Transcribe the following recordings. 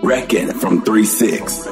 Reckon from 3-6.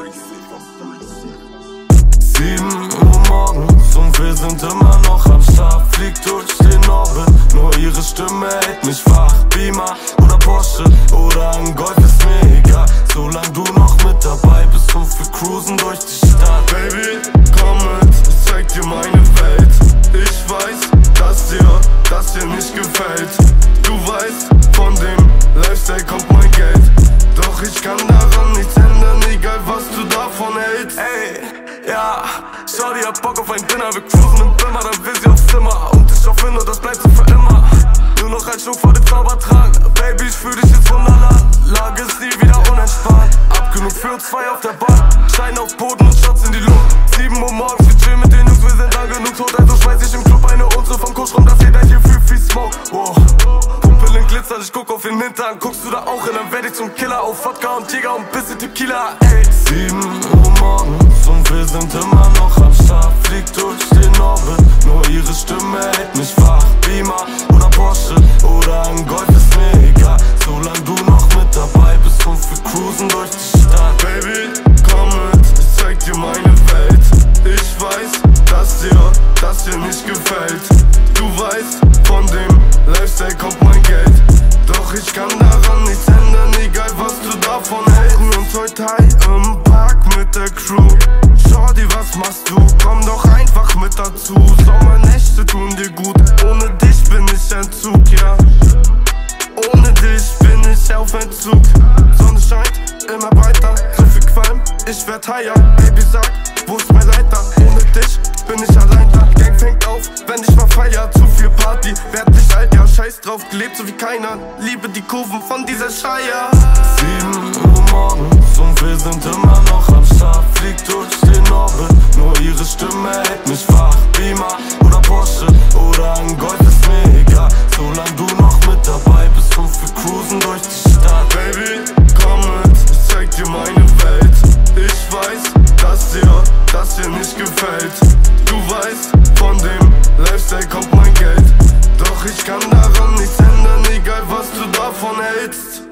7 Uhr morgens und wir sind immer noch am Start. Fliegt durch den Orbit, nur ihre Stimme hält mich wach. Beamer oder Porsche oder ein Golf ist mir egal, solange du noch mit dabei bist und wir cruisen durch die Stadt. Baby, komm mit, ich zeig dir meine Welt. Ich weiß, dass dir das hier nicht gefällt. Du weißt, von dem Lifestyle kommt mein Geld. Doch ich kann daran nichts ändern, egal was du davon hältst. Ey, ja, Shorty hat Bock auf ein Dinner. Wir cruisen im Zimmer, dann will sie aufs Zimmer. Und ich hoffe nur, das bleibt so für immer. Nur noch ein Schuh vor dem Zaubertrank. Baby, ich fühl dich jetzt wunderland. Lage ist nie wieder unentspannt. Ab genug für uns zwei auf der Bahn. Schein auf Boden und Shots in die Luft. 7 Uhr morgens, wir chillen mit den Jungs. Wir sind lang genug tot, also schmeiß ich im Club eine Unze vom Kusch rum. Das jeder hier fühlt wie Smoke. Wow. Pupillen glitzern, ich guck auf den Hintern. Guckst du da auch hin, dann werd ich zum Killer. Auf Wodka und Tiger und bisschen Tequila. Ey. 7 Uhr morgens und wir sind immer noch am Start. Fliegt durch den Orbit, nur ihre Stimme hält mich wach. Beamer oder Porsche oder ein Golf ist mir egal, solange du noch mit dabei bist und wir cruisen durch die Stadt. Baby, komm mit, ich zeig dir meine Welt. Ich weiß, dass dir das hier nicht gefällt. Du weißt, von dem Lifestyle kommt mein Geld. Doch ich kann daran nichts ändern, egal was du davon hältst. Früh und heute high im Park mit der Crew. Shorty, was machst du? Komm doch einfach mit dazu. Sommernächte tun dir gut, ohne dich bin ich Entzug, ja. Ohne dich bin ich auf Entzug. Sonne scheint immer weiter, so viel Qualm, ich werd higher. Baby, sag, wo ist mein Leiter? Ohne dich bin ich allein da. Gang fängt auf, wenn ich mal feier. Zu viel Party, werd nicht alt, ja. Scheiß drauf, gelebt so wie keiner. Liebe die Kurven von dieser Scheier. 7 Uhr morgens und wir sind immer noch am Start. Fliegt durch den Orbit, nur ihre Stimme hält mich wach. Beamer oder Porsche oder ein Golf ist mir egal, solange du noch mit dabei bist und wir cruisen durch die Stadt. Baby, komm mit, ich zeig dir meine Welt. Ich weiß, dass dir das hier nicht gefällt. Du weißt, von dem Lifestyle kommt mein Geld. Doch ich kann daran nichts ändern, egal was du davon hältst.